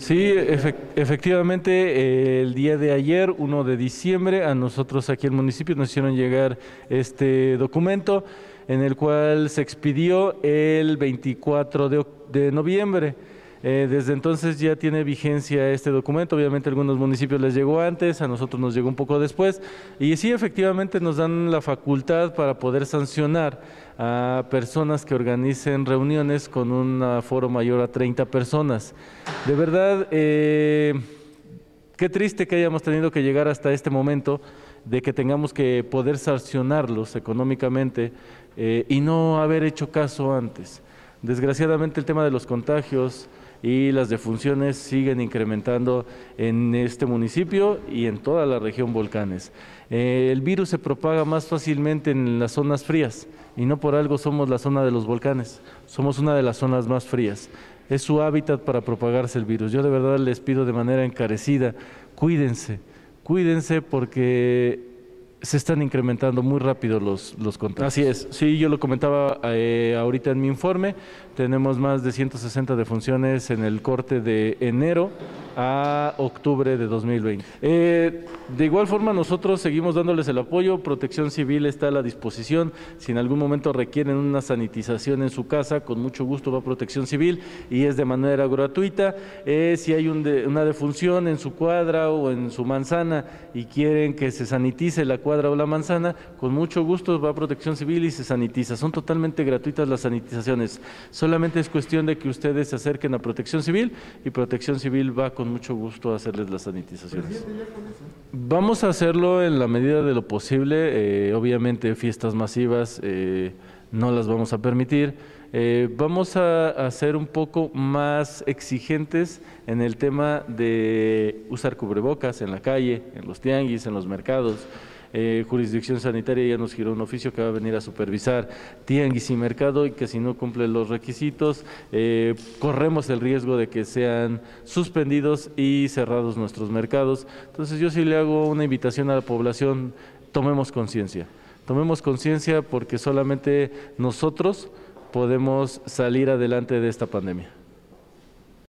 Sí, efectivamente, el día de ayer, 1 de diciembre, a nosotros aquí en el municipio nos hicieron llegar este documento en el cual se expidió el 24 de noviembre. Desde entonces ya tiene vigencia este documento. Obviamente a algunos municipios les llegó antes, a nosotros nos llegó un poco después. Y sí, efectivamente nos dan la facultad para poder sancionar a personas que organicen reuniones con un aforo mayor a 30 personas. De verdad, qué triste que hayamos tenido que llegar hasta este momento de que tengamos que poder sancionarlos económicamente y no haber hecho caso antes. Desgraciadamente el tema de los contagios y las defunciones siguen incrementando en este municipio y en toda la región Volcanes. El virus se propaga más fácilmente en las zonas frías y no por algo somos la zona de los volcanes, somos una de las zonas más frías. Es su hábitat para propagarse el virus. Yo de verdad les pido de manera encarecida, cuídense, cuídense porque se están incrementando muy rápido los contagios. Así es, sí, yo lo comentaba ahorita en mi informe, tenemos más de 160 defunciones en el corte de enero a octubre de 2020. De igual forma nosotros seguimos dándoles el apoyo, Protección Civil está a la disposición, si en algún momento requieren una sanitización en su casa, con mucho gusto va Protección Civil y es de manera gratuita. Si hay una defunción en su cuadra o en su manzana y quieren que se sanitice la cuadra o la manzana, con mucho gusto va Protección Civil y se sanitiza. Son totalmente gratuitas las sanitizaciones. Solamente es cuestión de que ustedes se acerquen a Protección Civil y Protección Civil va con mucho gusto a hacerles las sanitizaciones. Vamos a hacerlo en la medida de lo posible. Obviamente fiestas masivas no las vamos a permitir. Vamos a ser un poco más exigentes en el tema de usar cubrebocas en la calle, en los tianguis, en los mercados. Jurisdicción Sanitaria ya nos giró un oficio que va a venir a supervisar tianguis y mercado y que si no cumple los requisitos corremos el riesgo de que sean suspendidos y cerrados nuestros mercados. Entonces yo sí le hago una invitación a la población, tomemos conciencia porque solamente nosotros podemos salir adelante de esta pandemia.